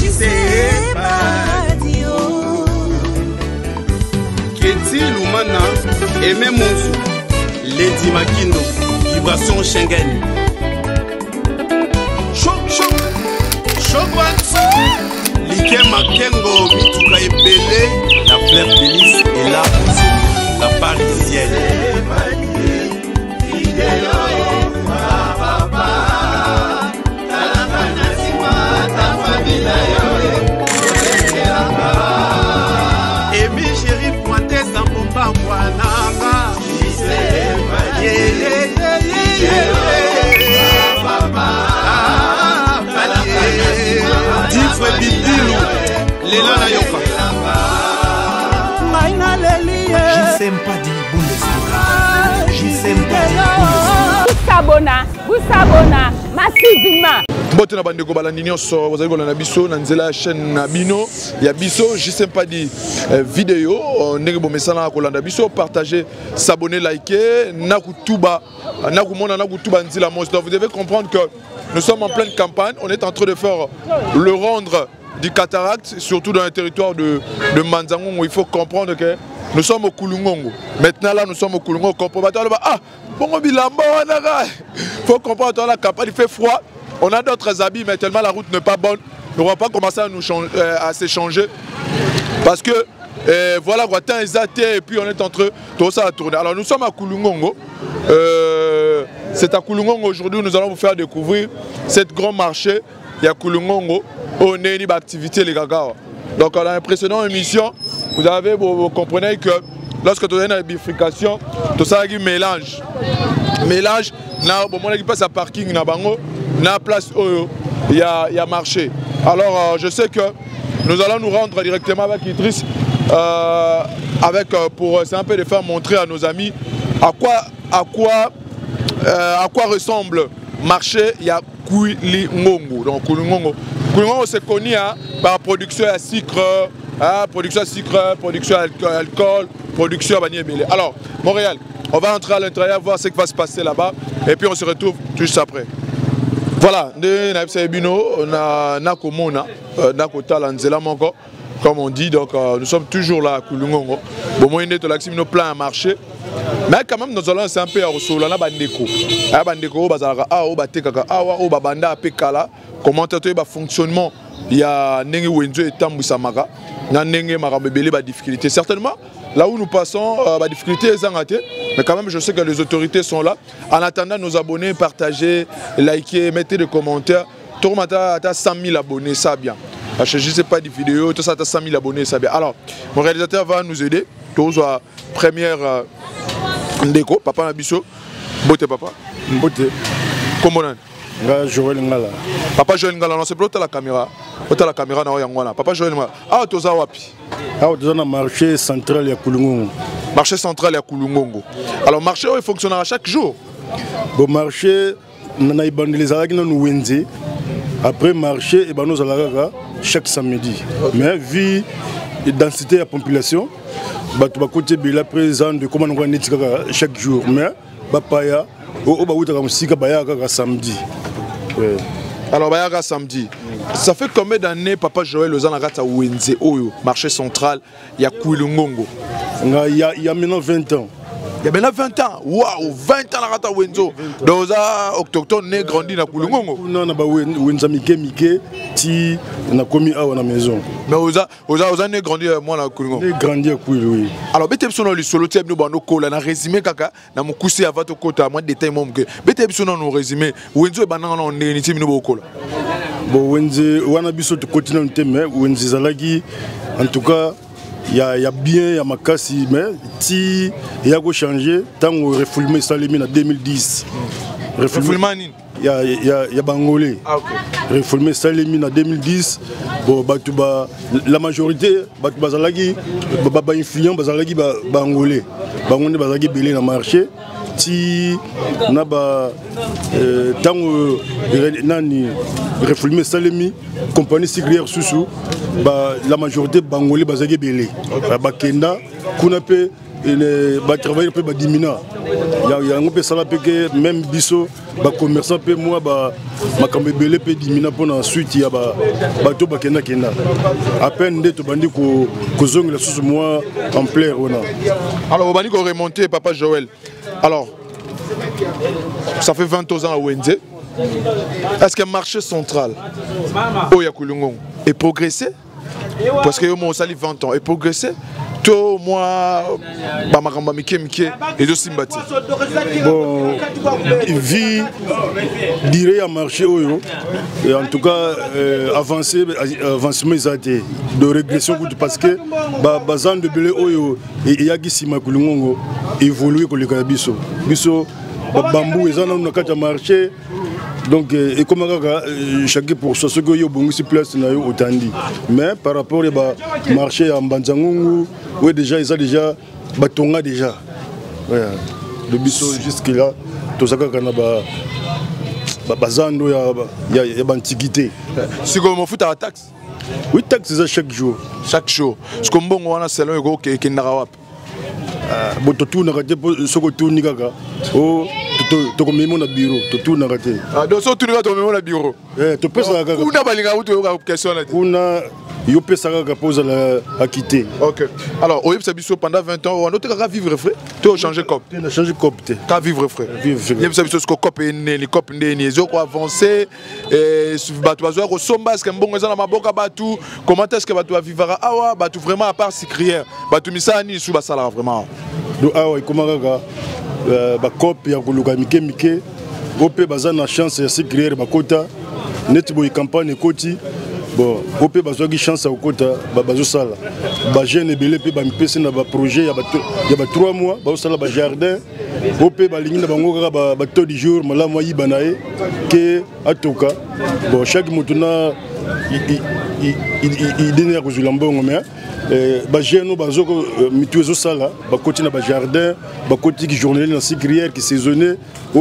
Keti Lumana, Aimé Monzou, Lady Makino, Vibration Schengen. Choc, Liké Makengo, Mituka Epele, la fleur d'hélice et la Monzou, la parisienne. Emi chéri pointé sans pompa wananga. Difre Bidilou, Lela na yoka. J's'aime pas dit Bundesliga. J's'aime pas dit Bundesliga. Massivement. Bote na bandeko balandi nyonso vous allez na biso na nzela chaîne na bino ya biso j'sais pas dit vidéo ndenge bo mesana ko landa biso partager s'abonner liker na kutuba na kumona na kutuba nzela mo vous devez comprendre que nous sommes en pleine campagne, on est en train de faire le rendre du cataracte surtout dans le territoire de Manzango où il faut comprendre que nous sommes au Kulungongo. Maintenant là nous sommes au Kulungongo comprobatteur ah bon bilamba wana faut comprendre la campagne il fait froid. On a d'autres habits, mais tellement la route n'est pas bonne, on ne va pas commencer à s'échanger. Parce que, voilà, et puis on est en train de ça à tourner. Alors nous sommes à Kulungongo. C'est à Kulungongo aujourd'hui, nous allons vous faire découvrir cette grand marché. Il y a Kulungongo, on est une activité les gars. Donc on a une précédente émission, vous comprenez que lorsque tu as une bifurcation, tout ça a un mélange. Mélange, on passe à parking, na place où il y a marché. Alors je sais que nous allons nous rendre directement avec Idriss pour un peu de faire montrer à nos amis à quoi ressemble marché il y a Kulungongo. Donc Kulungongo c'est connu par production à sucre, production alcool, production à Baniébélé. Alors Montréal, on va entrer à l'intérieur voir ce qui va se passer là-bas et puis on se retrouve juste après. Voilà, comme on dit, donc nous sommes toujours là à Kulungongo. Bon, moi, nos plans à marcher. Mais quand même, nous allons un peu à Rosola, na bandeko. Bandeko, bazalaka, batekaka, banda pekala. Comment tu as fonctionnement? Il y a Nenge Wenzo et Tambu Samara. Nenge Marabébélé, difficulté. Certainement, là où nous passons, difficulté est zangaté. Mais quand même, je sais que les autorités sont là. En attendant, nos abonnés, partagez, likez, mettez des commentaires. Tout le monde a 100 000 abonnés, ça bien. Je ne sais pas des vidéos, tout ça, tu as 100 000 abonnés, ça bien. Alors, mon réalisateur va nous aider. Tout la première déco. Papa Nabiso. Bote, papa. Bote. Comment on Joël Ngala. Papa Joël Ngala, non, c'est pour la caméra. La caméra, non, papa Joël Ngala. Ah, tu as wapi? Ah, tu as un marché central à Kulungongo. Marché central à Kulungongo. Alors, marché, il fonctionnera chaque jour. Bon, marché, on a les aragues nous Wendy. Après, marché, nous allons chaque samedi. Mais, vu la densité de la population, tu vas côté de la présence de comment on va chaque jour. Mais, Bapaya, on va samedi. Alors, Bayaga samedi. Ça fait combien d'années, Papa Joël Lozanagata Wendy, au marché central, il y a Kulungongo? Il y a maintenant 20 ans. Il y a maintenant 20 ans. Waouh, 20 ans à Rata Wenzo. Dans un autochtone né grandi à Kulungongo. Non, Wenza Mike, ti na commis à la maison. Mais Oza né grandi à moi à Kulungongo. Né grandi à Kulungongo, oui. Alors, bete biso no lisolo tie bino bano kola na résumé kaka na mukusi avato kota moins détail mom que bete biso no résumé Wenzo e banana no né ni tie bino bokola. Bon Wenzo wana biso to continue mais Wenzo zalagi en tout cas il y a bien, il y a Makassi, mais si il y a changé, tant que refoulement Salemi en 2010. Refoulement il y a Bangolais. Ah, ok. Refoulement Salemi en 2010. Bon, la majorité, Bazalagi, influent, Bazalagi, Bangolais. Bangolais, Bazalagi, belé dans le marché. Si on a tant que refoulement Salemi, compagnie sucrière sous la majorité Bangolais, Bazalagi, belé. Bakenda, Kunape, ba travailler peu ba dimina ya ngopé sala pe que même biso ba commerçant pe moi ba makambe belé pe dimina pour ensuite ya ba to ba kenda à peine de to bandi ko zongela sous moi en plein ona. Alors bandi ko remonter papa Joël. Alors ça fait 20 ans à Wenze. Est-ce que le marché central au Yakulungon est progressé? Parce que moi, ça 20 ans est progressé. Tout moi, et de sympathie. Bon, vie dirait à marché et en tout cas avancement de régression parce que bazan de belé oyo et yagi simakulungongo évoluer ko le kabiso biso bambou ezana na kata marché. Donc, et comme chaque pour ce que vous avez place au Tandi. Mais par rapport au marché en Banzangungu, oui, déjà, ils ont déjà batonga déjà. Ouais. Le biseau jusque-là, tout ça, il y a une antiquité. Si vous faites la taxe? Oui, taxe, c'est chaque jour. Chaque jour. Ce que vous avez, c'est le gros qui est narré. Tout n'a raté, ce que tout n'a raté. Tu as mis mon bureau, tout n'a raté. Donc, si tu as mis mon bureau, tu peux ça. Il peut ça à quitter. Ok. Alors, au Yves pendant 20 ans, on a vivre frais. Tu as changé de cop. Tu as changé de cop. Tu as vivre frais. Yves Sabiso, ce que cop est né, les cop n'est ni ont avancé. Et tu as au somba, est-ce que bon est dans ma boca batou. Comment est-ce que tu vas vivre à Awa, batou vraiment à part si crier. Batou misani sous la salle vraiment. Donc Awa, comment ba cop ya koluka mike mike. Ope bazana chance ya si crier ba kota. Net boy campagne koti. Bon, OP bazo gi chance au kota bazo sala. Ba jeune belé pe ba mpese na ba projet ya ba 3 mois, ba sala ba jardin. OP ba lingi na bango kaka ba taux du jour mala moi yibanae ke atoka. Bon, chaque mutuna il donne ko zulambongo mais ba jeune bazo mituezo sala, ba koti na ba jardin, ba koti ki journalier na sicrière qui saisonnier.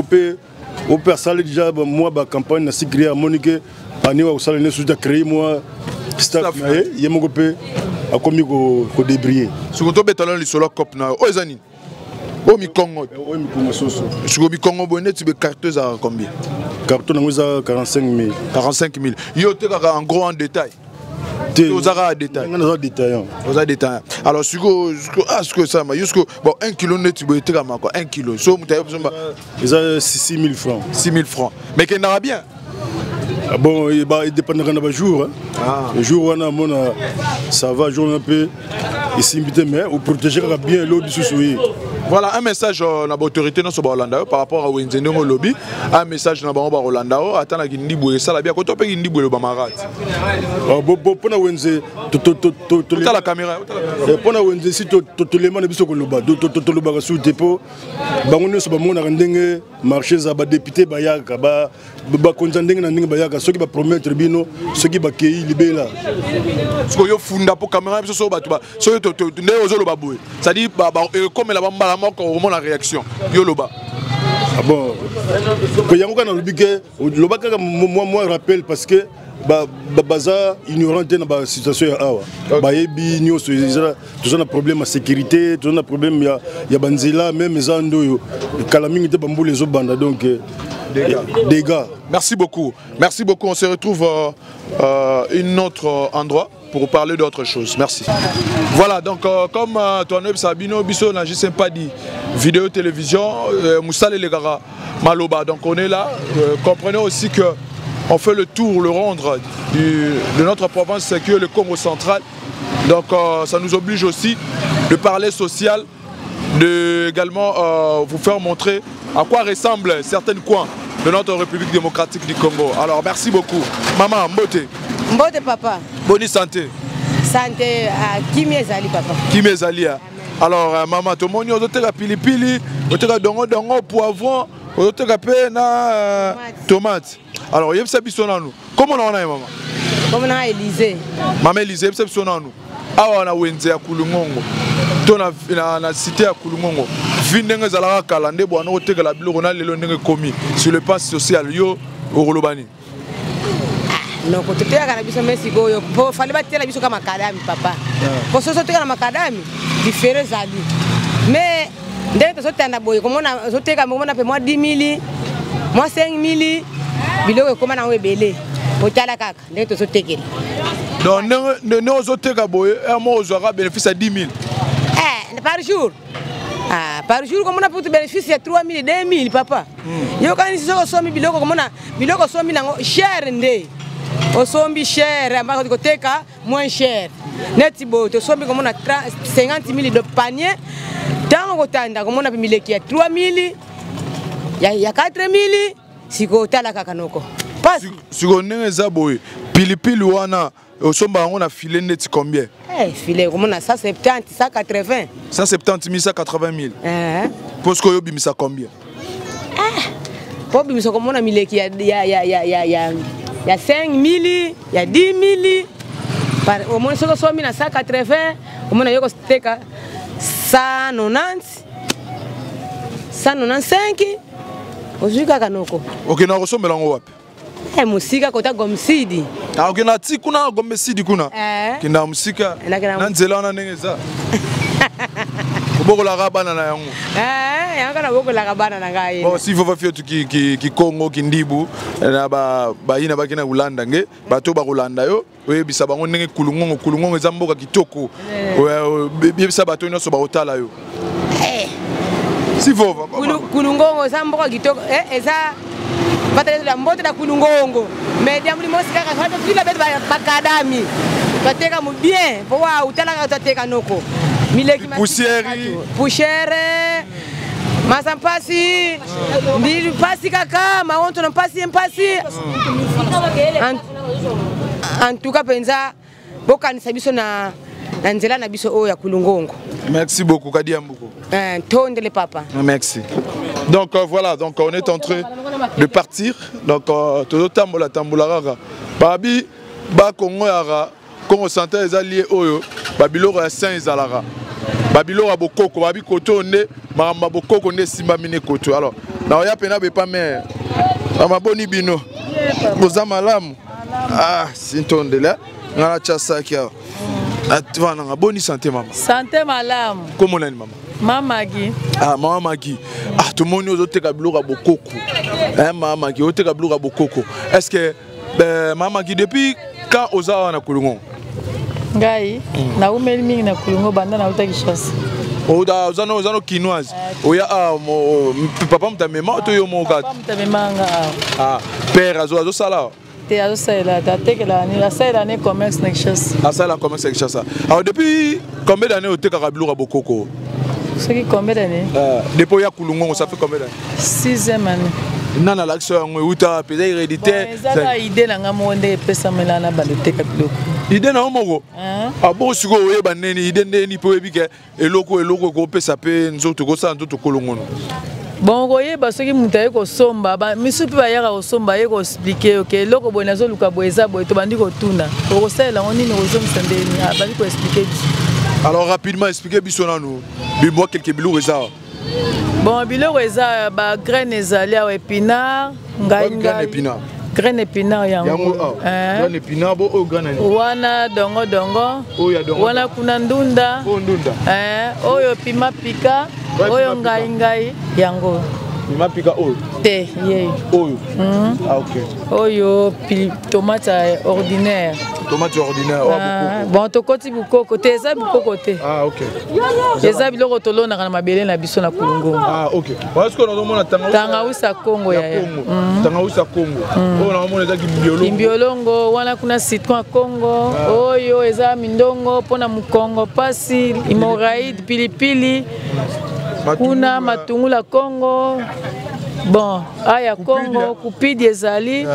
OP sala déjà moi ba campagne na sicrière monique. Ani wa usala ne suja créer moi staff na ye moko pe akomi ko débrier suko to betalon li solo cop na o ezani o mi Congo soso suko mi Congo bonnet be carteuse à combien carton ngo za 45 000 yo te en gros en détail aux ara détail on a détaillant alors suko ça ma jusqu'au bon 1 kg net be te kama quoi 1 kg so mutaye ils a 6 000 francs mais qu'il n'aura bien. Ah bon, il dépend de jour. Le jour où on a ça va, jour un peu ici, mais on protéger bien l'eau du sous-souillé. Voilà un message à l'autorité dans ce Hollanda par rapport à Wenzeno lobby. Un message dans le Hollanda. Attends, la Guinée Boué, ça la bien. Quand on peut Guinée Boué le Bamarat. Bon, pour la Wenze, la caméra. Pour la Wenze, si tu les mains de Bissokoloba, tu le bagas sous le dépôt. On est sur le monde à rendre marché à député Bayaka, Konzandeng na Bayaka, ceux qui va promettre Bino, ceux qui va accueillir Libéla. Ce que yo funda pour caméra, c'est ça. Ceux qui ne osent le baboué. Ça dit, comme la bamba. Comment la réaction Yoloba. Ah bon. Quand il y a un biquet, moi rappelle parce que baza ignorant dans la situation à bayebi nous tous un problème de sécurité, tous un problème il y a banzela même zando kalaming te bambou les obanda donc dégâts. Merci beaucoup. On se retrouve un autre endroit pour parler d'autre chose. Merci. Voilà, donc comme toi Sabino Bisso n'a juste pas dit vidéo télévision Moussale les Gara Maloba. Donc on est là. Comprenez aussi que on fait le tour, le rendre de notre province, c'est que le Congo central. Donc ça nous oblige aussi de parler social, de également vous faire montrer à quoi ressemblent certains coins de notre République démocratique du Congo. Alors merci beaucoup. Maman, Mbote. Mbote papa. Bonne santé. Santé à Kimi Ezali papa. Kimi Ezali. Alors maman, tout le monde a la pilipili, on a dongo poivron, on a na tomate. Alors il y a nous. Comment on a maman? Comment on a Élysée. Maman Élysée, il y a nous. Ah on a Wenze à Kulungongo. Na cité à Kulungongo. Vindenge zalaka kalande bo na oteka la biloko na lelo ndenge komi sur le pass social yo Orolobani. Non, quand tu es à la maison, il fallait battre la maison comme macadam, papa. Pour ce que tu es à macadam, différents amis. Mais ndenge tozotanda boye komona ozoteka komona pe moi 10 000 moi 5 000 biloko ekoma nango ebele otala kaka ndenge tozotekela. Donc ne ozoteka boye moi ozwaka bénéfice à 10 000 par jour. Par jour komona pour bénéfice ya 3 000 2 000 papa. Yo kanisi soko somi biloko komona biloko somi nango cher nde. Osombi cher ambako koteka moins cher. Neti bo to sombi komona 50 000 de panier. Tango kotanda komona pe mileki ya 3 000 ya 4 000 siko tala kakanoko. Pas siko ndenge za boye pilipili wana osomba yango na filet neti combien? Filet komona 170 180. 170 000 180 000. Parce que yo bimisa combien? Po bimisa komona mileki ya 5 000 ya 10 000 par au moins soko somi na 180 komona yoko steka 190 195 ozuka kanoko. OK na kosombela ngo wapi? Musika kota Gomsidi. OK na ti kuna Gomsidi kuna. Kina musika na nzela wana ndenge za. Bokola kabana na yango. Yanga na bokola kabana na ngai. Bon si faut faire ki Congo ki Ndibu na ba yina ba kina Ulanda nge bato ba Ulanda yo oyebisa bango ndenge kulungongo eza mboka kitoko. Oyebisa bato nyonso ba otala yo. Si faut kulungongo eza mboka kitoko eza batale la mbote da kulungongo mais dia muri mosika ka fa tula bet ba kadami bateka mu bien po wa utala ka tateka noko mileki poussière masampasi ndi pasi kaka maonto na pasi en tout cas penza bokanisa biso na nzela na biso oyo ya kulungongo. Merci beaucoup Kadi Ambuko. Tondele papa. Merci. Donc voilà, donc on est en train de partir. Donc todo tambola rara. Babi ba Congo yara Congo santé ezali oyo babiloko ya saint ezalara. Babiloko ya bokoko babi koto ne mama bokoko ne simba mine koto. Alors na oya pena be pas mère. Mama boni bino. Boza malamu. Sintondela ngala chasa kia. Atvana bonne santé maman. Santé malamu. Comment on est maman? Maman Magui. Maman Magui. Tout le monde nous a été kabloura bokoko. Maman Magui, on été kabloura bokoko. Est-ce que maman Magui depuis quand oza na kulungo? Ngai na umeli mingi na kulungo banda na uta kishasa. Oda ozano kinoise. Oya papa mtamema to yo mo kat. Papa mtamema nga. Père azo sala. Te azo sala tatekela ni la sala ni commerce na kishasa. La sala commerce na kishasa. Alors depuis combien d'années o te kabloura bokoko? C'est combien d'années? Depuis ya kulungo ça fait combien d'années? 6e année. Nana l'action nguta peut-être héréditaire. Ça va idée na ngamonde pesa melana baloteka biloko. Idée na omoko. Bon siko oyeba neni idée neni po ebike eloko ko pesa pe nzoto ko sa nzoto kolongono. Bon oyeba soki mutu aye kosomba misu mpe bayaka kosomba aye koexplike oke eloko boye nazoluka boye eza boye tobandi kotuna okosalela ngo nini kozomisa ndeni abandi koexplike biso. Alors rapidement expliquez biso nanu bimwa quelques biloko eza. Bon biloko eza ba graine ezali awa épinard ngai graine épinard yango graine épinard bo o graine wana dongo wana kuna ndunda oyo pima pika oyo ngai yango pima pika oyo te ye oyo OK oyo tomate ordinaire. Tomate ordinaire. Bon tokoti bukoko te eza bukoko te. OK. Eza biloko tolona na mabele na biso na kulungo. OK. Est-ce que nous mona tangawisa Congo ya. Tangawisa Congo. Oh na mona eza kimbiolongo. Kimbiolongo wana kuna citron Congo. Oyo eza mindongo pona mukongo pasi imoraide pilipili. Kuna matungula Congo. Bon, aya Congo kupidi ezali.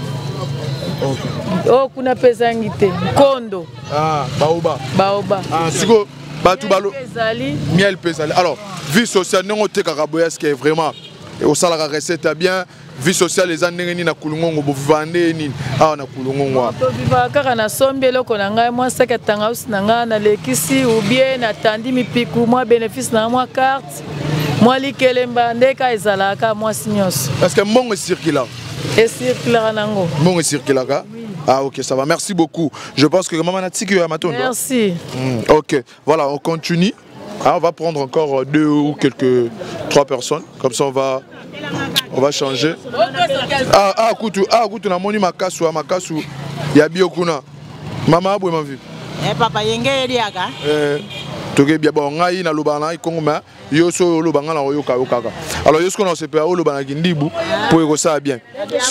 Oh kuna pesa ngite kondo baoba siko batu balo miel pesa. Alors vie sociale non te kakaboya est-ce que vraiment au salaire recette bien vie sociale les ndenge ni na kulungongo bo vande ni na kulungongo to viva kaka na sombi eloko na ngai moi saka tanga usi na ngai na lekisi ou bien na tandi mipiku moi bénéfice na moi carte moi likelemba ndeka ezalaka moi signos. Est-ce que mbongo circule là? Et circule nango. Mbongo circule là. OK, ça va. Merci beaucoup. Je pense que maman Natiki a maton. Merci. OK. Voilà, on continue. on va prendre encore 2 ou 3 personnes. Comme ça, on va changer. Koutou, na moni makasu, ya biokuna. Maman, abou ma vie. Papa, yenge yaka. Toke bien bon, ngai na lobana ikongo ma yo so lobanga na yo kaka. Alors yo ce qu'on se peut au lobana kindibu pour que ça bien.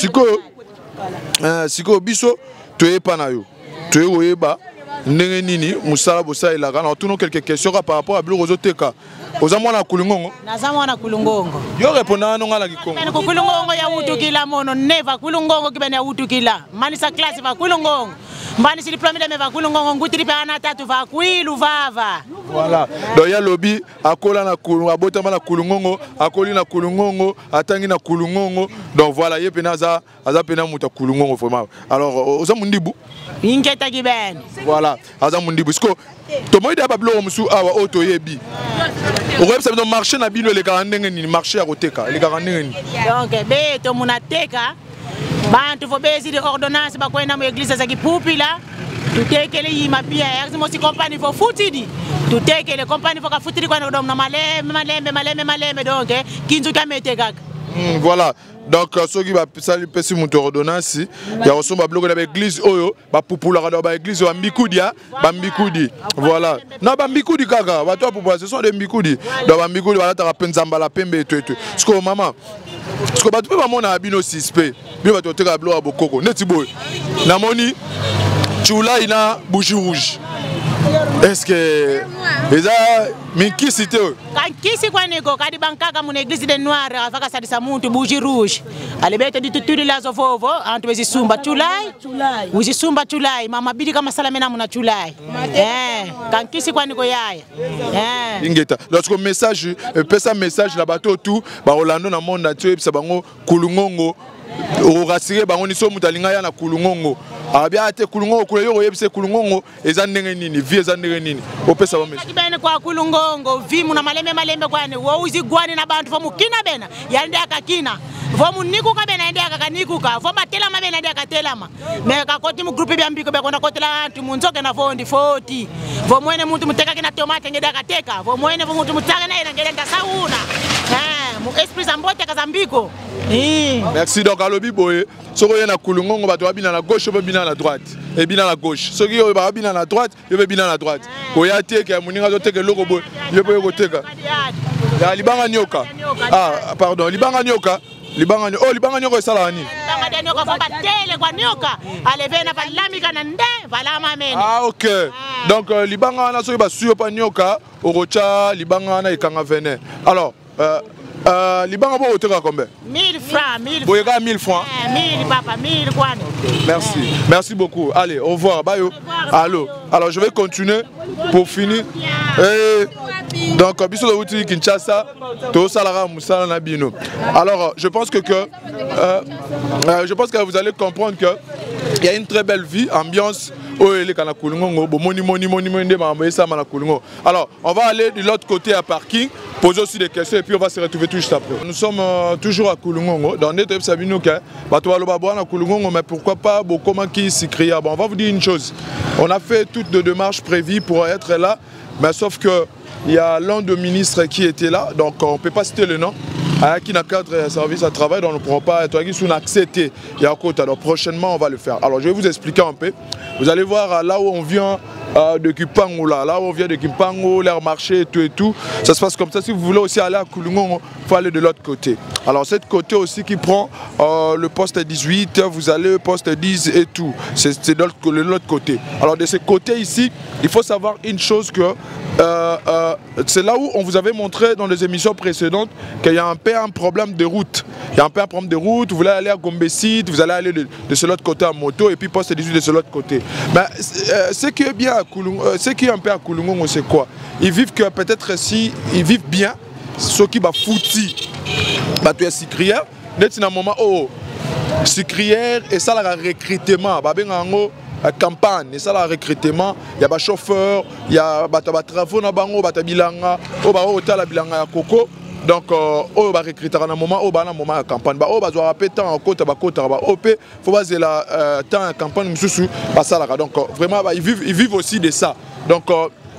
Siko biso toye pa na yo. Toye oyeba ndenge nini musala bosa ilaka na tuno quelques questions par rapport à bilo teka. Oza mwana kulungongo. Naza mwana kulungongo. Yo répondana no ngala kikongo. Ko kulungongo ya utukila mono never kulungongo kibene ya utukila. Mani sa classe va kulungongo. Mbani sili promile me va kulungongo ngutiri pa na tatu va kwilu vava. Voilà. Donc ya lobby akola na kulungongo, abotama na kulungongo, akoli na kulungongo, atangi na kulungongo. Donc voilà, ye penaza aza pena muta kulungongo vraiment. Alors oza mundibu. Ingeta kibene. Voilà, aza mundibu. Sko tomoide abablo musu awa auto yebi. Au web ça veut marcher na bino le garandenge ni marché à koteka, le garandenge ni. Donc beto munateka. Bantu fo bezi de ordonnance ba kwenda mu église za kipupila. Tutekele yima pia yazimo si compagnie fo futidi. Tutekele compagnie fo ka futidi kwa ndo na malembe donc kinzu kamete kaka. Voilà. Donc ceux qui va sali pesi muto ordonnance ya resomba bloc de l'église oyo ba pupula ka ba église wa mbikudia ba mbikudi. Voilà. Na ba mbikudi kaka, ba to pupula ce sont des mbikudi. Donc ba mbikudi ba ta penzamba la pembe et tout. Ce que maman parce que tu peux pas mon abino suspect. Bien tu te gablo abokoko. Neti boy. Na moni chula ina bougie rouge. Est-ce que eza minki cité kankisi kwa niko kadi bankaka mu église de noir afaka sadisa muntu bougie rouge. Alebete di tuturi la zovovo antu bezi sumba chulai. Uzi sumba chulai mama bidi kama salamena muna chulai. Kankisi kwa niko yaya. Ingeta. Lorsque message pesa message la bateau tout ba Orlando na monde atiyo ebisa bango kulungongo orasire bango niso mutalinga ya na kulungongo. Abia ate kulungongo kule yo yebise kulungongo eza ndenge nini vie eza ndenge nini opesa ba message kibene kwa kulungongo vi muna malembe kwani wo uzi gwani na bantu fo mukina bena yande akakina fo muniku ka bena yande akakanikuka fo batela mabena yande akatelama me ka koti mu groupe bya mbiko be kona kotela antu munzoke na fondi 40 fo mwene muntu muteka kina tomate ngede akateka fo mwene fo muntu mutaka na ina ngede ndasauna mu esprit zambote kazambiko. Merci. Donc à l'obi boye soko yena kulungongo bato babina na gauche ba bina na droite et bina na gauche soki yo ba bina na droite yo ba bina na droite ko ya teke muninga zo teke loko boye yo boye ko teka ya libanga nyoka pardon libanga nyoka libanga nyoka esala nini libanga nyoka fo batele kwa nyoka alevena balamika na nde balama mene OK. Donc libanga na soki ba suyo pa nyoka orocha libanga na ikanga vene. Alors libanga bo oteka combien? 1000 francs, 1000. Boyega 1000 francs. 1000 papa, 1000 quoi. Merci. Merci beaucoup. Allez, au revoir. Bye. Allô. Alors je vais continuer pour finir. Donc biso de outil Kinshasa, to salara musala na bino. Alors je pense que vous allez comprendre que il y a une très belle vie, ambiance. Alors, on va aller de l'autre côté à parking, poser aussi des questions et puis on va se retrouver tout juste après. Nous sommes toujours à Kulungongo, dans notre Sabinouka. Mais pourquoi pas comment qui s'y crie. Bon, on va vous dire une chose. On a fait toutes les démarches prévues pour être là, mais sauf que il y a l'un des ministres qui était là, donc on ne peut pas citer le nom. Qui n'a cadre service à travail, donc on ne pourra pas être accepté. Donc prochainement on va le faire. Alors je vais vous expliquer un peu. Vous allez voir là où on vient de Kipango, là où on vient de Kipango, l'air marché et tout. Ça se passe comme ça. Si vous voulez aussi aller à Kulungongo, il faut aller de l'autre côté. Alors cette côté aussi qui prend le poste 18, vous allez au poste 10 et tout. C'est de l'autre côté. Alors de ce côté ici, il faut savoir une chose que c'est là où on vous avait montré dans les émissions précédentes qu'il y a un peu un problème de route. Il y a un peu un problème de route, vous voulez aller à Gombe-Site, vous allez aller de ce l'autre côté en moto et puis poste 18 de ce l'autre côté. Mais ce qui est bien à Kulungongo, ce qui est un peu à Kulungongo, c'est quoi? Ils vivent que peut-être si ils vivent bien, ceux qui va fouti, bah tu es sicrière, net un moment oh sicrière et ça la recrutement, bah ben en campagne, et ça le recrutement, il y a des chauffeurs, il y a des travaux, il y a des bilanga, il y a des bilanga à coco. Donc, on va recruter à un moment, on va à un moment à campagne. On va rappeler tant en côte, il faut baser la temps en campagne, donc vraiment, ils vivent aussi de ça. Donc,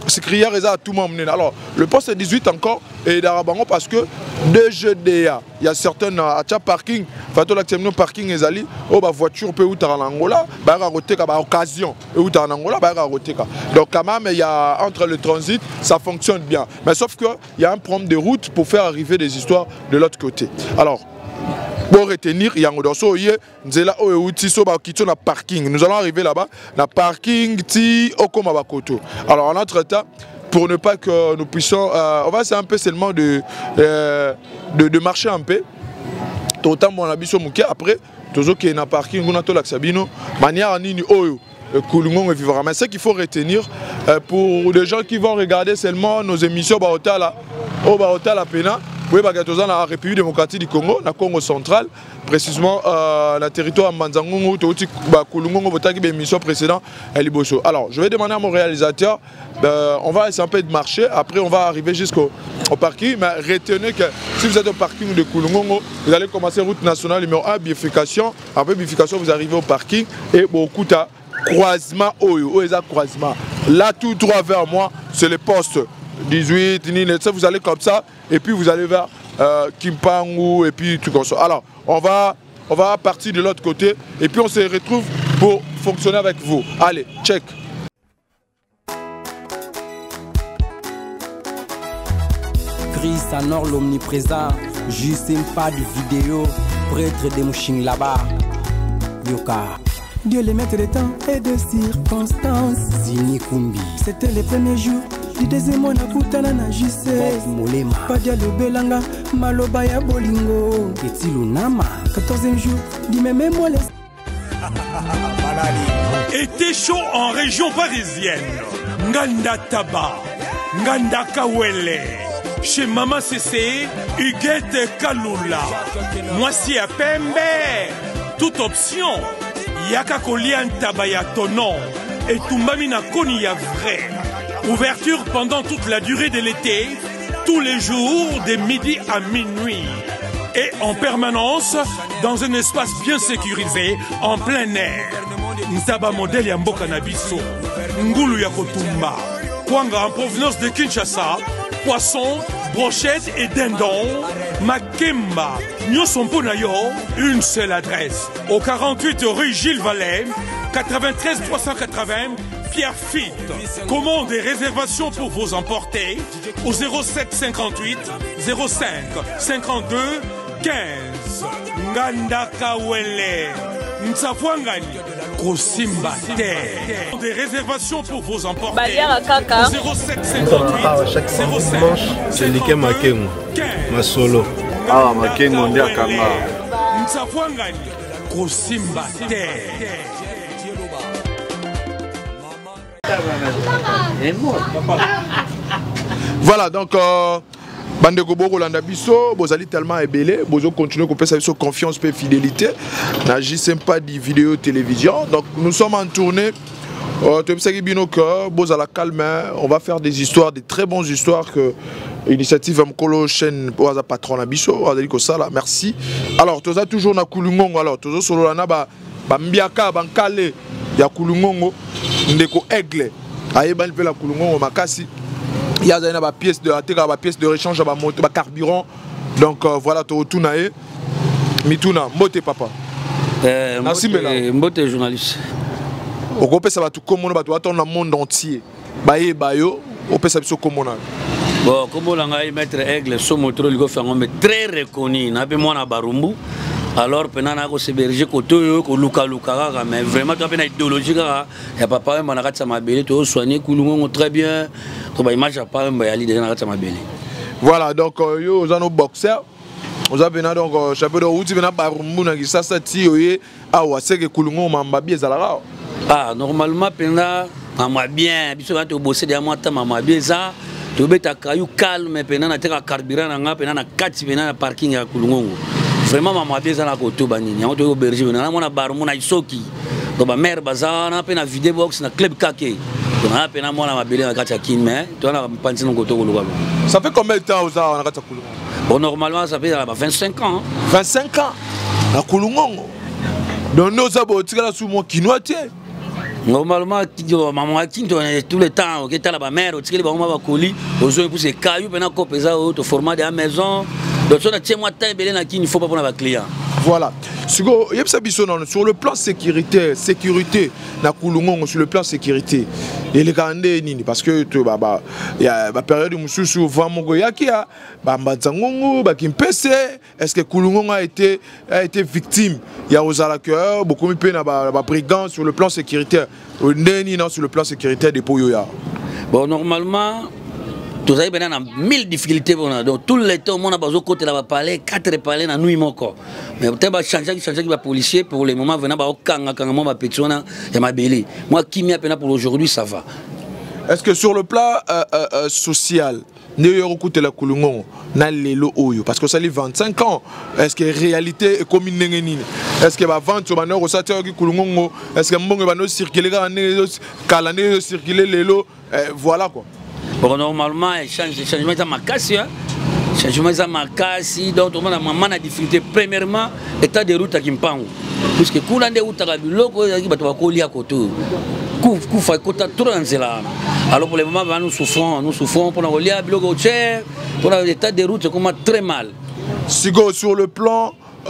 crière à tout le monde. Alors, le poste 18 encore, et d'Arabango parce que deux GDA, il y a certaines parking, fato l'acception parking et zali, oh bah voiture peut ou en Angola, bah roteka bah occasion et ou en Angola bah roteka. Donc quand même il y a entre le transit, ça fonctionne bien. Mais sauf que il y a un problème de route pour faire arriver des histoires de l'autre côté. Alors pour retenir, il y a un dosso nzela o uti so ba kitso na parking. Nous allons arriver là-bas, na parking ti okoma bakoto. Alors en entre-temps, pour ne pas que nous puissions, on va essayer un peu seulement de marcher un peu. Autant mon abisso mouké après, toujours qui est na parking, on a tout l'axabino, manière nini oyo. Mais ce qu'il faut retenir pour les gens qui vont regarder seulement nos émissions au Baotala Pena, oui, dans la République démocratique du Congo, dans le Congo central, précisément dans le territoire de Manzangongo, une émission précédente. Alors, je vais demander à mon réalisateur, on va essayer un peu de marcher, après on va arriver jusqu'au parking, mais retenez que si vous êtes au parking de Kulungongo, vous allez commencer route nationale numéro 1, bifurcation, après bifurcation vous arrivez au parking et beaucoup de croisement, croisement. Là, tout droit vers moi, c'est le poste 18, vous allez comme ça, et puis vous allez vers Kimpangu, et puis tout comme ça. Alors, on va partir de l'autre côté, et puis on se retrouve pour fonctionner avec vous. Allez, check. Chris Anor l'omniprésent, juste pas de vidéo, prêtre des mouchings là-bas. Yoka. Dieu les maître des temps et de circonstances. Zini Kumbi. C'était les premiers jours du deuxième mois na kutana na JC. Padia le Belanga, Maloba ya Bolingo. Ketilu Nama. 14e jour du même mois les. Été chaud en région parisienne. Nganda Taba, Nganda Kawele. Chez Maman CC, Huguette Kalula. Moissi à Pembe. Toute option. Yaka Kolian Tabaya Tonon et Tumbamina Koni ya vrai. Ouverture pendant toute la durée de l'été, tous les jours de midi à minuit. Et en permanence dans un espace bien sécurisé en plein air. Ntaba modèle ya mboka na biso. Ngulu ya Kotumba. Kwanga en provenance de Kinshasa. Poisson, brochettes et dindons. Makemba. Nyosomponayo, une seule adresse. Au 48 rue Gilles Vallet, 93 380 Pierrefitte. Commande et réservations pour vous emporter au 07 58 05 52 15. Nganda Kawele. Ntsafwangani. Kosimba. Des réservations pour vous emporter au 07 58 05 c'est Niké Makengo. Ma solo. Ah, Makengo ndia kanga. Ntsafwangani. Kosimba. Voilà, donc Bandeko Rolanda Bisso, vous allez tellement ébélé, vous allez continuer à faire sur confiance et fidélité. N'agissez pas de vidéo télévision. Donc nous sommes en tournée. On va faire des histoires, des très bonnes histoires que l'initiative Mkolo chaîne pour la patron Abisso. Merci. Alors, tu as toujours na Kulungongo. Alors, tu as solo na ba mbiaka bankale ya Kulungongo ndeko aigle. Ayeban pe la Kulungongo makasi. Il y a des pièces de rechange, des carburant. Donc voilà, tu retournes. Mituna, Mbote papa. Mbote journaliste. On peut savoir tout comment on va attendre le monde entier. Baye bayo, on peut savoir comment on. Bon, comme on a maître aigle, son moteur il fait un très reconnu. N'a pas moi na Barumbu. Alors pendant na ko se berger ko to ko luka mais vraiment tu as une idéologie ka ya papa ma na katsa mabele to soigner Kulungongo très bien. To ba image pas ba yali de na katsa mabele. Voilà, donc yo za no boxer. On a venu donc chapeau de route venu Barumbu na ki sasa ti oye awa seke Kulungongo mamba bien zalaka. Ah, normalement, pendant ma bien, biso quand tu bosses des mois, ma bien ça, tu bêtes à caillou calme, pendant na teka carburant na pendant na 4 pendant na parking à Kulungongo. Vraiment ma bien ça na koto banini, on te au berger, na mona barmu na isoki. Donc ma mère baza na pe na vidéo box na club kake. Donc na pe na mona ma belé na kacha kin mais tu na panzi na koto Kulungongo. Ça fait combien de temps vous avez na kacha Kulungongo? Bon normalement ça fait 25 ans. 25 ans na Kulungongo. Donc nous avons tiré la sous mon kinoitier. Normalement, maman tout le temps, qui est là-bas, mère, tu es là-bas, colis, aux autres, c'est caillou, pendant qu'on pèse au format de la maison. Donc, on a tiens moi temps, il ne faut pas pour les clients. Voilà. Sur le plan sécurité, sur le plan sécurité, il est quand même parce que il y a la période où nous vraiment est-ce que Koulungon a été victime? Il y a aux cœur beaucoup de peine à brigand sur le plan sécuritaire. Sur le plan sécuritaire des Poyoya. Bon, normalement. Tout ça, il y a 1000 difficultés. Donc, tout le temps, on a besoin de côté là, parler, 4 parler dans nuit encore. Mais peut-être changer les policiers pour les moments venant au Kanga, quand on va péter, il y a ma belle. Moi, qui m'y a peine pour aujourd'hui, ça va. Est-ce que sur le plan social, parce que ça fait 25 ans, est-ce que la réalité est comme une nénénine? Est-ce que va vendre sur manière au sateur qui Koulungongo? Est-ce que mon va circuler l'année circuler les lots? Voilà quoi. Bon, normalement, changement est à ma casse. Changement est à ma casse. Donc, on a des difficultés. Premièrement, l'état de route à Kimpangu. Parce que quand on a des routes à Biloko, il va y avoir côté. Alors, pour le moment, nous souffrons pour nous à Biloko. Pour l'état de route, c'est très mal. Sur le plan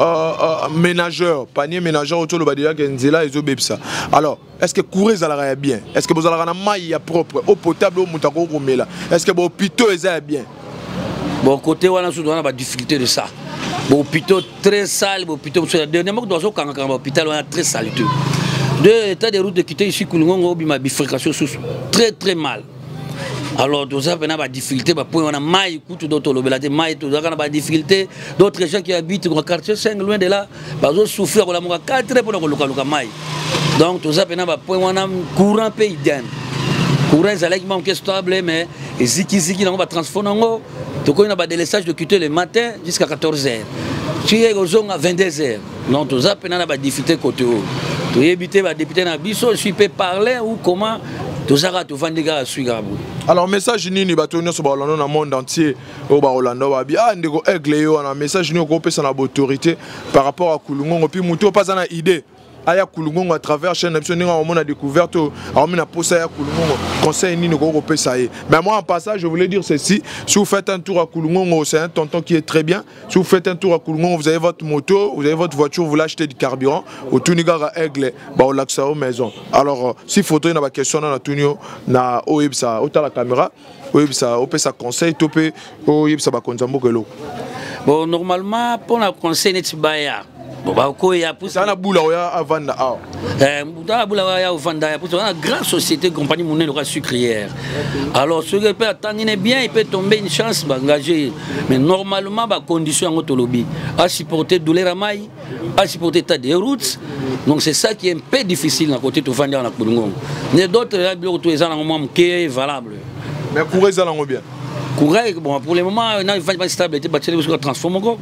ménageur, panier ménageur autour de Badia Genzela et Zobepsa. Alors, est-ce que courir ça bien? Est-ce que vous avez un maille propre, eau potable, eau moutako romela? Est-ce que vos hôpitaux est bien? Bon, côté on a des difficultés de ça. Bon, hôpitaux très sales, hôpitaux dernièrement que dans un hôpital on a très sale. Deux états de route de quitter ici Koulungongo ma bifurcation très très mal. Alors, tout ça, on a des difficultés, on a maille, d'autres difficultés, d'autres gens qui habitent dans le quartier 5, loin de là, ils ont souffert, on a 4 pour le maille. Donc, tout ça, on a un courant pays d'Inde. Courant, c'est stable, mais ziki, on va transformer en haut. Donc, on a des délaissage de quitter le matin jusqu'à 14h. Tu es aux zones à 22h. Donc, tout ça, on a des difficultés côté haut. Tu es habité, député dans le biseau, je peux parler ou comment. Tout ça, tu vas faire des gars. Alors, message ni batonio sur le monde entier au Barolando ah ndeko aigle un message ni ko pesa na autorité par rapport à Koulungongo puis muto pas na idée aya Koulungongo à travers chaîne option ni on a découverte on a posé à Koulungongo conseil ni ko pesa mais moi en passage je voulais dire ceci si vous faites un tour à Koulungongo c'est un tonton qui est très bien si vous faites un tour à Koulungongo vous avez votre moto vous avez votre voiture vous l'achetez du carburant au Tuniga aigle ba au laxa au maison alors si photo na ba question na Tunio na oibsa au la caméra oui, ça, on peut ça conseil, tu peux, oui, ça va contambo que l'eau. Bon, normalement, pour la conseil, n'est-ce pas ya? Bon, bah, quoi, il y a pour ça. La boule à vendre. Dans la boule à vendre, pour ça, une grande société, compagnie monnaie, le sucrière. Alors, ce qui peut attendre bien, il peut tomber une chance d'engager. Mais normalement, la condition en autolobie, à supporter douleur à maille, à supporter tas de routes. Donc, c'est ça qui est un peu difficile à côté de vendre dans la Koulungongo. Mais d'autres, les gens qui est valable. Mais courir ça l'en bien. Courir, bon, pour le moment, il n'y a pas de stabilité, il va transformer encore,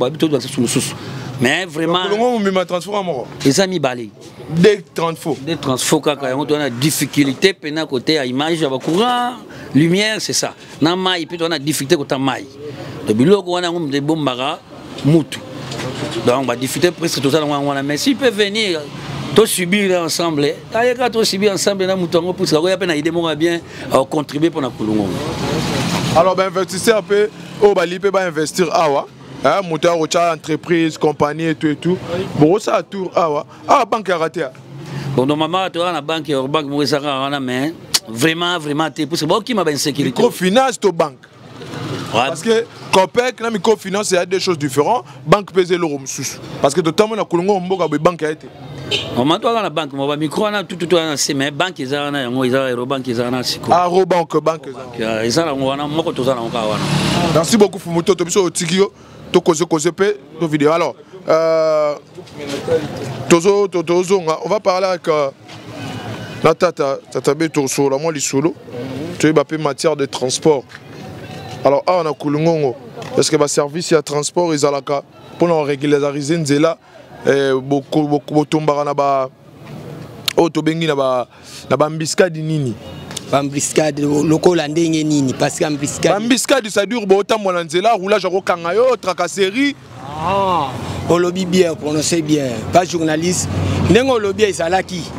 mais vraiment. Comment on me transforme encore? Les amis balés. Des transfos. Des transfos, quand on a des difficultés, pendant côté à image, courant, lumière, c'est ça. Dans maille, puis on a des difficultés côté maille. Depuis là, on a des bombes moutou. Donc, on va difficulté presque tout ça, mais s'il peut venir. Tous subir ensemble. Quand tous subir ensemble, pour ça, il y a bien contribuer pour la Koulungongo. Alors, investisseur peut investir à moteur, entreprise, compagnie et tout. Bon, ça a tout. Ah, banque a raté. Bon, normalement, tu as la banque, mais vraiment, c'est bon qui m'a bien sécurité. Microfinance, tu banque. Parce que Copec, la microfinance, il y a des choses différentes. Banque pèse l'euro. Parce que de temps, on a Koulungongo, banque a été. On m'a dit la banque, mon micro, on a tout c'est mais banque, ils ont Aerobank, ils ont Aerobank, banque. Merci beaucoup, Fumoto. Tu es Tigio, tu es vidéo. Alors, on va parler avec Natata, Tata Beto, la moi, solo. Tu es matière de transport. Alors, on a Koulungongo. Parce que le service de transport, ils ont pour nous régulariser, Nzela. Beaucoup tombara na ba otobengi na ba mbiscade nini mbiscade lokola ndenge nini parce que mbiscade ça dure bo tambola nzela roulage ko kanga yo tracasserie olobi bien prononcer bien pas journaliste ndenge olobi ezalaki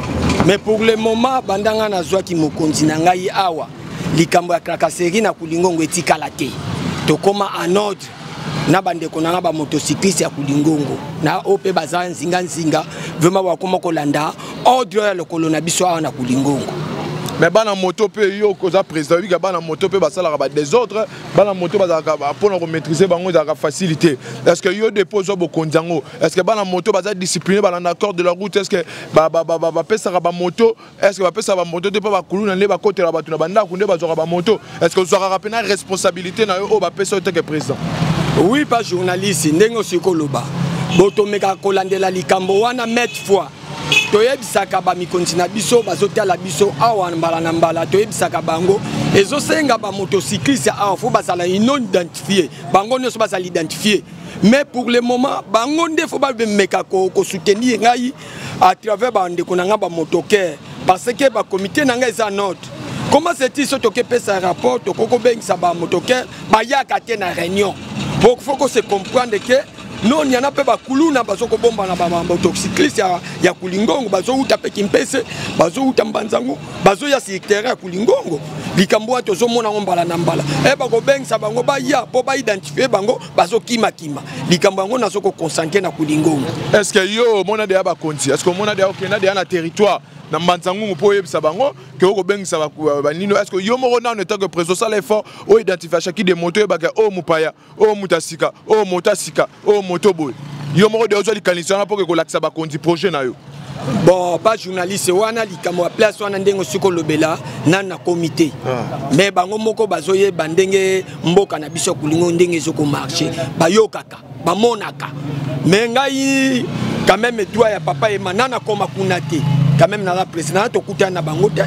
Mais pour le moment, bandanga na zwa ki mokonzi na ngai awa likambo ya Krakaseri na Kulingongo etikala te. Tokoma en ordre na bandeko na ba motocycliste ya Kulingongo na ope baza nzinga vraiment bakoma kolanda ordre ya lokolo na biso awa na Kulingongo. Mais bana moto pe yo koza président wi ka bana moto pe basala ba des autres bana moto bazaka pour maîtriser bango za facilité. Est-ce que yo dépose bo konjango? Est-ce que bana moto baza discipliné bana accord de la route? Est-ce que ba pesa ba moto? Est-ce que ba pesa ba moto te pa ba kuluna ne ba kotela ba tuna banda kunde ba zora ba moto? Est-ce que vous aura rapena responsabilité na yo o ba pesa te que président? Oui, pas journaliste ndengo sikoloba. Boto meka kolandela likambo wana mettre fois. Toyebisaka ba mikonzi na biso bazotala biso awa mbala na mbala toyebisaka bango ezosenga ba motocycliste awa faut bazala non identifié bango ne so bazala identifié mais pour le moment bango nde faut ba meka ko soutenir ngai à travers ba ndeko na nga ba motoker parce que ba comité na nga eza note comment c'est-il so tokepe sa rapport tokoko bengisa ba motoker ba yaka te na réunion pour faut que se comprendre que non, il y en a pas beaucoup na bazo ko bomba na ba motocycliste ya Kulingongo bazo uta pe Kimpese bazo uta Mbanzangu bazo ya secteur ya Kulingongo likambo tozo mona ngombala na mbala e ba ko bengisa bango ba ya po ba identifier bango bazo kima likambo ngo nazo ko concentrer na Kulingongo. Est-ce que yo mona de ba konti? Est-ce que mona de okena de na territoire na Mbanzangu po yebisa bango ke ko bengisa ba nino? Est-ce que yo mo na en tant que président ça l'effort o identifier chaque des motos ba o mupaya o mutasika o motasika o motoboy yo moko de ozali kanisa pour que kolakisa ba kondi projet na yo. Bon, pas journaliste wana likambo place wana ndengo siko lobela na comité mais bango moko bazoye bandenge mboka na biso Kulingo ndenge ezoko marché bayokaka bamonaka mais ngai quand même toi ya papa et manana koma kunate quand même na la président to kutana bango te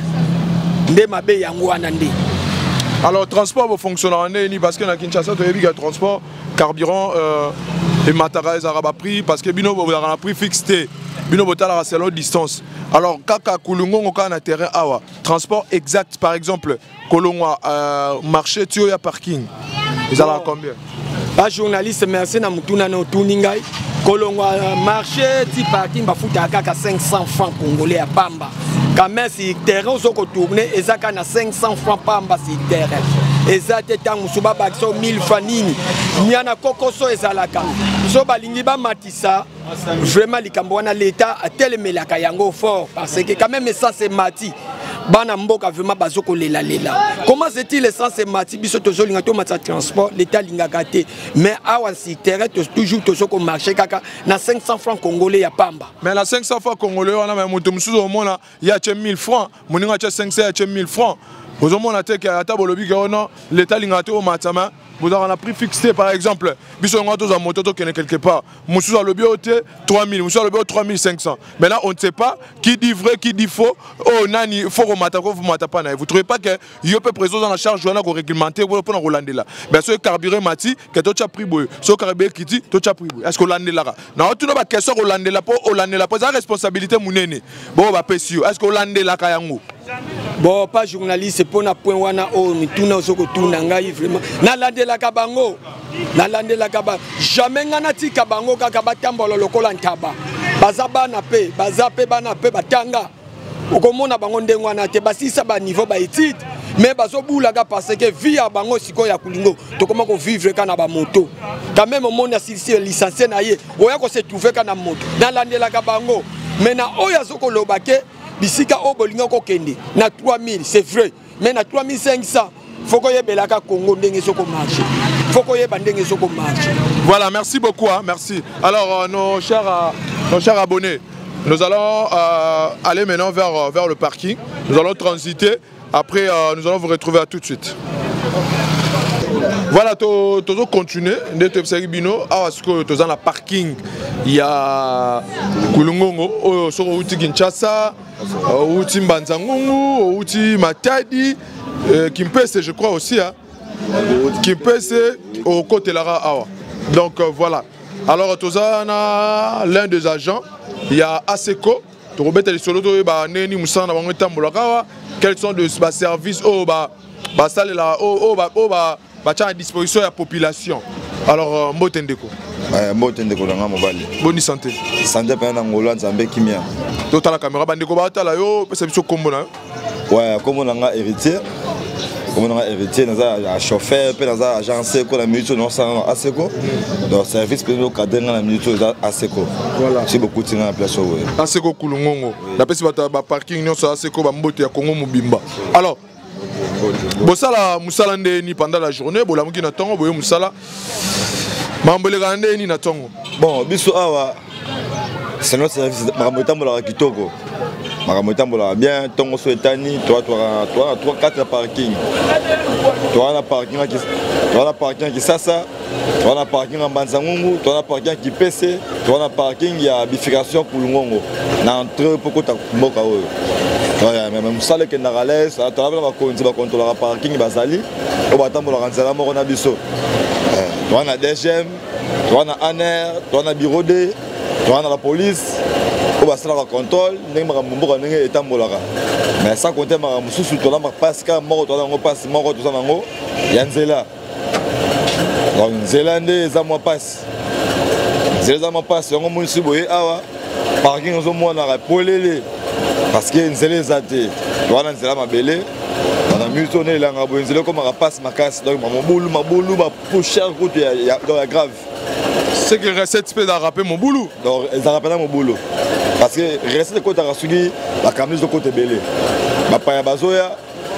nde mabe yango wana nde. Alors transport va fonctionner ni parce que na Kinshasa to yebi ka transport carburant et matériel araba prix parce que bino vous avez un prix fixé bino botala selon distance. Alors kaka Kulingongo ka na terrain awa transport exact par exemple Kolongwa marché tu ya parking ils ont combien? Pas journaliste merci na mutuna na tuningai Kolongwa marché ti parking ba futa kaka 500 francs congolais à Pamba. Quand même si terrain aux autres tourner ezaka na 500 francs Pamba si terrain. Ezate tangu suba bakso 1000 francs nini. Nyana kokoso ezalaka. So balingi ba matisa vraiment likambo wana l'état a telemelaka yango fort parce que quand même ça c'est mati. Bana mboka vraiment bazoko lela. Comment c'est-il essence mati biso tozolinga to matsa transport l'état lingaka te mais awa si terrain toujours tozoko marché kaka na 500 francs congolais ya Pamba. Mais na 500 francs congolais wana mais moto musuzo au mona ya 1000 francs moninga cha 500 ya 1000 francs. Vous avez mon attaque à table lobby non l'état lingate au matama vous avez un prix fixé par exemple biso ngato za moto qui est quelque part musuzo lobby au 3000 musuzo lobby au 3500 mais là on ne sait pas qui dit vrai qui dit faux oh nani faut remata ko vous mata pas vous trouvez pas que yo peut présent dans la charge joana ko réglementer pour Rolande là mais ce carburant mati que to cha prix boy ce carburant qui dit to cha prix boy est-ce que Rolande là non tu n'as pas question Rolande là pour Rolande là pour sa responsabilité munene bon ba pesio est-ce que Rolande là ka yango. Bon, pas journaliste, pour na point wana o mituna soko tuna ngai vraiment. Na lande la kabango. Na lande la kabango. Jamais ngana ti kabango kaka batambolo lokola ntaba. Bazaba na pe, bazape bana pe batanga. Okomona bango ndengwa na te basisa ba niveau ba étude. Mais bazo boulaka parce que via bango siko ya Kulingo. Tokoma ko vivre kana ba moto. Quand même mon assisté licencié na ye. Oya ko se trouver kana moto. Na lande la kabango. Mais na oya zoko lobake bisika o bolinga ko kende na 3000 c'est vrai mais na 3500 faut que yebelaka Congo ndenge soko marché faut que yeba ndenge soko marché. Voilà, merci beaucoup hein, merci. Alors nos chers abonnés, nous allons aller maintenant vers le parking. Nous allons transiter après nous allons vous retrouver à tout de suite. Voilà, tu dois continuer. Bino, tu dans la parking. Il y a Kulingongo, Outi Kinshasa, Outi Mbanzangungu, Outi Matadi, Kimpese, je crois aussi. Kimpese au côté de la Awa. Donc voilà. Alors, tu as l'un des agents. Il y a Aseko. Tu as les solos, quels sont les services à disposition de la population. Alors mbote ndeko. Mbote ndeko nanga mobali. Bonne santé. Santé pe na ngolo nzambe kimia. Tota la caméra bandeko ba tala yo pesa biso kombo na. Ouais, kombo nanga héritier. Kombo nanga héritier naza chauffeur pe naza agence ko la minute non ça Aseko. Donc service pe no cadre na minute Aseko. Voilà. C'est beaucoup de na place ouais. Aseko Kulungongo. La pesi ba parking non ça Aseko ba mbote ya Congo Mobimba. Alors bosala musala ndeni pendant la journée bola muki na tongo boyo musala mambele gande ni na tongo. Bon biso awa c'est notre service maramotambola kitoko. Maramotambola bien tongo so etani 3 4 parking. Toi na parking qui toi na parking qui sasa, toi na parking en Banzangungu, toi na parking qui PC, toi na parking ya bifurcation Kulungongo. Na entre poko ta mboka oyo. Ouais, même ça les Kenarales, à travers la contrôle la parking basali, au bâtiment la ranzala moko na biso. Toi na DGM, toi na ANER, toi na bureau D, toi na la police, au bâtiment la contrôle, n'eng mara mboka n'eng etambolaka. Mais ça compter mara mususu toi na passe ka moko toi na ngo passe moko toi na ngo yanzela. Donc Zélande za moi passe. Zélande moi passe, ngo mususu boye awa parking zo mo na polele. Parce que nzela ezate wana nzela mabele na multonné la ngabo nzela comme rapasse makasi donc mabulu ba poussière route ya grave c'est que recette peut d'arraper mon boulot donc ils rappellent mon boulot parce que recette côté rasugi la camise de côté belé ba pa ya bazoya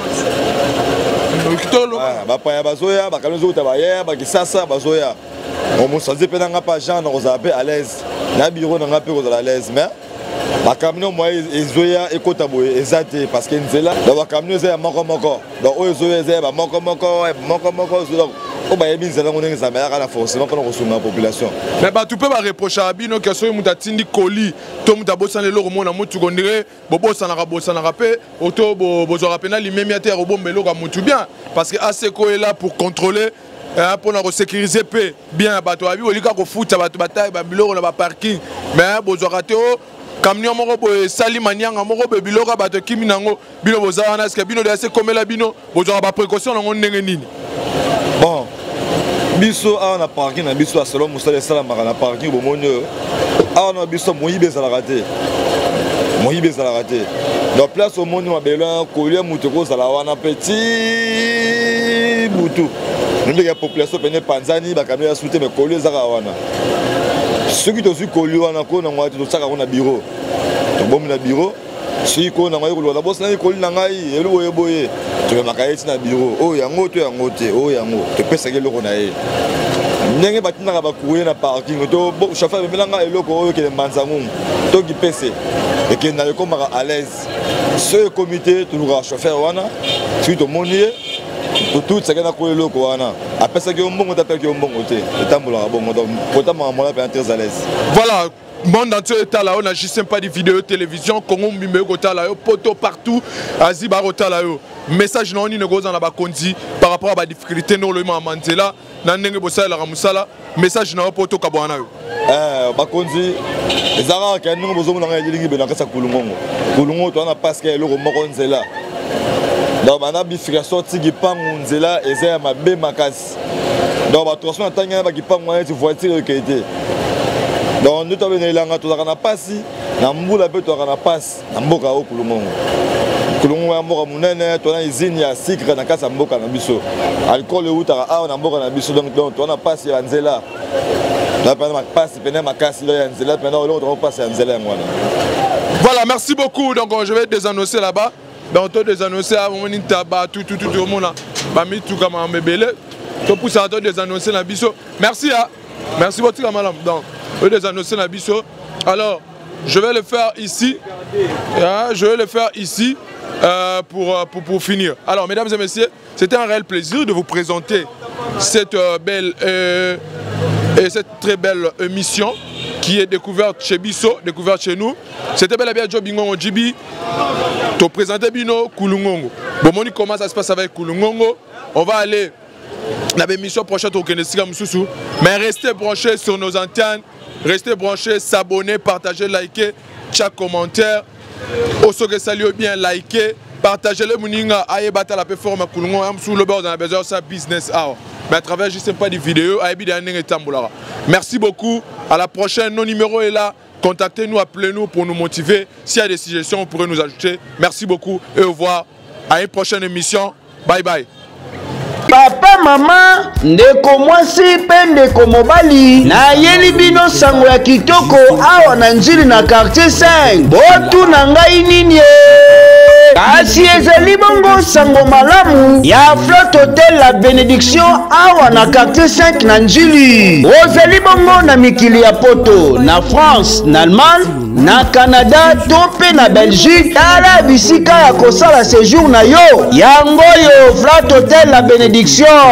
ba pa ya bazoya ba camise de côté ba hier ba kisasa bazoya on mo sazi pe na ngapa Jean na rozape à l'aise na bureau na ngape ko à l'aise mais la camion moi ezoya ekota boye ezate parce que nzela dans la camion ezaya moko donc ezoya ezaya ba moko donc o ba yebi nzela ngone nzamba ya kana forcément pour resunga la population mais ba tu peux ba reprocher abino que so muta tindi colis to muta bossa le loro mona mutu gondire bobossa na rapé auto bozo rapena limemia terre bombelo ka mutu bien parce que Aseko est là pour contrôler pour nous sécuriser bien bato abi olika ko futa bato bataille ba biloko na ba parking mais bozo raté camion moko boye sali manianga moko be biloko bato kimi nango bino bozana est-ce que bino de assez comme la bino bozo ba précaution nango ndenge nini bon biso a na parking na biso selon musala sala na parking bo monyo a na biso moyibe za la raté donc place au monyo mabela kolia mutoko za la wana petit butu nous la population pene panzani ba camion ya soute mais kolia za wana ceux qui ont su coller on a quoi on a tout ça on a bureau donc bon na bureau si ko na ngai ko la boss na ko na ngai elo boye tu me makaiti na bureau oh yango te oh yango te pesa ke loko na ye ndenge batina ba courir na parking to chauffeur be melanga eloko oyo ke manzangu to ki pese et que na ko maka à l'aise ce comité toujours chauffeur wana si to monier tout ça na ko eloko wana après ça que mbongo t'appelle que mbongo te etambola bongo donc potama mona pe très à l'aise voilà monde entier est là on a juste pas de vidéo télévision Congo mbimbe ko tala yo poto partout Asie ba tala yo message non ni nego za na ba kondi par rapport à ba difficulté no le ma manzela na ndenge bosala la musala message na poto kabwana yo ba kondi ezara ka ndenge bozomo na ngai lingi be na kasa kulungo to na parce que eloko moko nzela donc bana bifurcation tigi pangu nzela ezaya mabe makasi donc ba transport tanga ba kipangu eti voiture ekete donc nous avons elanga to na pasi na mbula pe to na pasi na mboka o kulungo ya mboka munene to na usine ya sucre na kasa mboka na biso alcool euta a na mboka na biso donc to na pasi ya nzela na pena makasi pena makasi lo ya nzela pena lo to pasi ya nzela ngwana. Voilà, merci beaucoup. Donc je vais désannoncer là-bas. Donc on désannoncer à mon intaba tout le monde là. Ba mi tout comme un bébé. To pour ça to désannoncer la biso. Merci hein. Merci beaucoup madame. Donc on désannoncer la biso. Alors je vais le faire ici. Je vais le faire ici pour finir. Alors mesdames et messieurs, c'était un réel plaisir de vous présenter cette belle et cette très belle émission qui est découverte chez Bisso, découverte chez nous. C'était bel et bien Joe Bingongo Djibi. Te présenter Bino Kulungongo. Bon, on comment ça se passe avec Kulungongo. On va aller dans l'émission prochaine au Kenesika Moussoussou. Mais restez branchés sur nos antennes. Restez branchés, s'abonner, partager, liker, chaque commentaire. Osoge salut bien, liker, partagez le Mouninga, aïe bata la performance Kulungongo. Sous le bord dans la besoin de sa business hour. mais à travers juste pas des vidéos, merci beaucoup. À la prochaine, nos numéros est là. Contactez-nous, appelez-nous pour nous motiver. S'il y a des suggestions, vous pourrez nous ajouter. Merci beaucoup et au revoir. À une prochaine émission. Bye bye. Papa mama ndeko mwasi pe ndeko mobali na yeli bino sango ya kitoko awa na njili na quartier 5 botu na ngai nini kasi ezali bongo sango malamu ya Flotte Hotel La Bénédiction awa na quartier 5 na njili ozali bongo na mikili ya poto na France na Allemagne na Canada to pe na Belgique tala bisika ya kosala séjour na yo yango yo Flotte Hotel La Bénédiction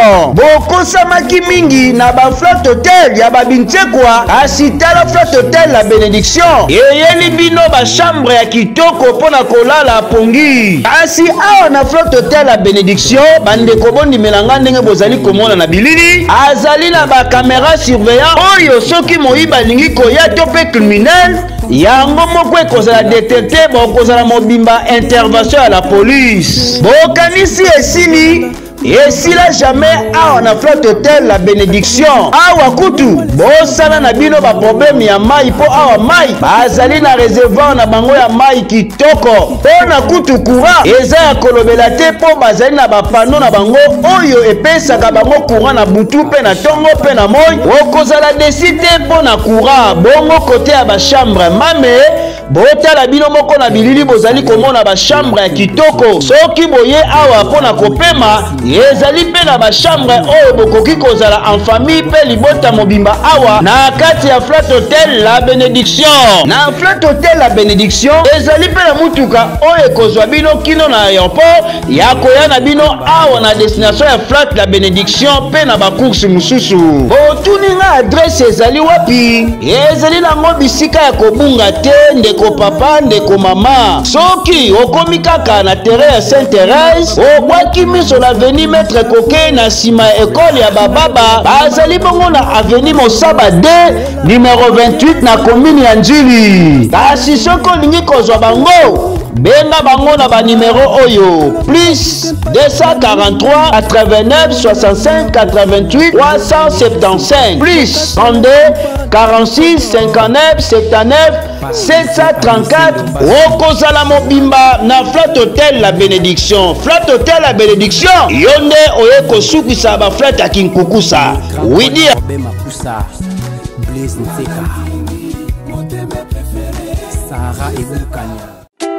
bokosamaki mingi na ba Flotte Hotel ya babintekwa asitala Flotte Hotel La Bénédiction eyeli bino ba chambre ya kitoko pona kolala pongi asi awa na Flotte Hotel La Bénédiction bandeko bondi melanga ndenge bozali komona na bilili azali na ba caméra surveillant oyo soki moyiba lingi koya to pe criminel yango moko ekozala détecté bokozala mobimba intervention à la police bokanisi esili esila jamais awa na Flotte Hotel La Bénédiction awa kutu bosala na bino ba problème ya mai po awa mai bazali na réservoir na bango ya mai kitoko pona kutu courant eza ya kolobela te po bazali na ba panneau na bango oyo epesaka bango courant na butu pe na tongo pe na moi okozala desite po na courant bongo kote ya ba chambre mame botala bino moko na bilili bozali komona ba chambre ya kitoko soki boye awa pona kopema ezali pe na ba chambre oyo bokoki kozala en famille pe libota mobimba awa na kati ya Flotte Hotel La Bénédiction na Flotte Hotel La Bénédiction ezali pe na mutuka oyo ekozwa bino kino na aéroport ya koya na bino awa na destination ya Flotte La Bénédiction pe na ba course mususu botuninga adresse ezali wapi ezali nango bisika ya kobunga te ndeko papa ndeko mama soki okomi kaka na terrain ya Sainte-Thérèse obwaki miso na avenue Maître Coquet na sima ya ekole ya bababa bazali bongo na avenue Mosaba 2 numéro 28 na commune ya Njili kasi soki olingi kozwa bango benga bango na ba numéro oyo plus 243 89 65 88 375 plus 32 46 59 79 734 okozala mobimba na Flotte Hotel La Bénédiction. Flotte Hotel La Bénédiction yonde oye kosukisa ba flotte ya kinkukusa widia Blaise Nzeka Sarah Ebukanya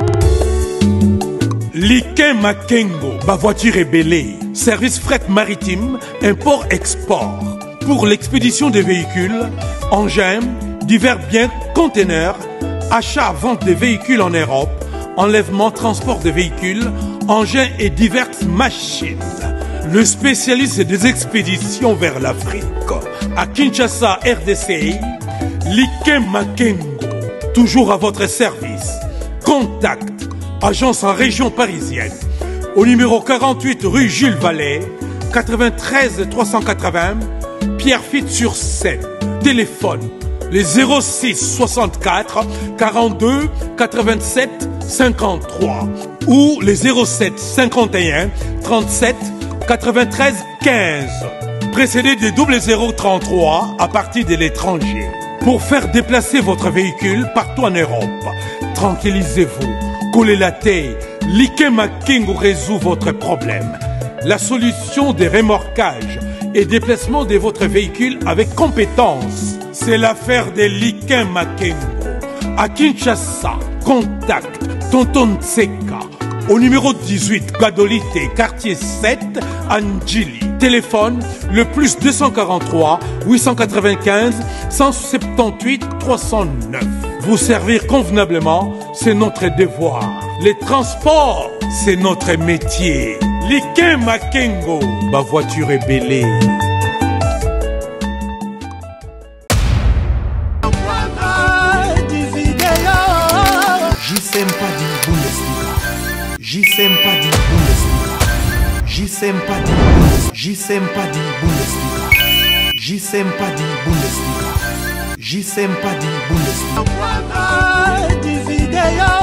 Liquin Makengo, ma voiture est belée. Service fret maritime, import-export. Pour l'expédition des véhicules, engins, divers biens, conteneurs, achat-vente des véhicules en Europe, enlèvement, transport de véhicules, engins et diverses machines. Le spécialiste des expéditions vers l'Afrique. À Kinshasa, RDC, Liquin Makengo, toujours à votre service. Contact. Agence en région parisienne, au numéro 48 rue Jules Vallée, 93 380, Pierrefitte-sur-Seine. Téléphone, les 06 64 42 87 53 ou les 07 51 37 93 15, précédé des 0033 à partir de l'étranger. Pour faire déplacer votre véhicule partout en Europe, tranquillisez-vous. Collez la tête, Liquin Makengo résout votre problème. La solution des remorquages et déplacement de votre véhicule avec compétence. C'est l'affaire de Liquin Makengo. À Kinshasa, contact Tonton Tseka au numéro 18 Gadolité, quartier 7, Anjili. Téléphone le plus 243 895 178 309. Vous servir convenablement, c'est notre devoir. Les transports, c'est notre métier. Liquin Makengo, ma voiture est belée. J-Sempadi Bundesliga. J-Sempadi Bundesliga. J-Sempadi Bundesliga. J-Sempadi Bundesliga. J-Sempadi Bundesliga. J-Sempadi Bundesliga.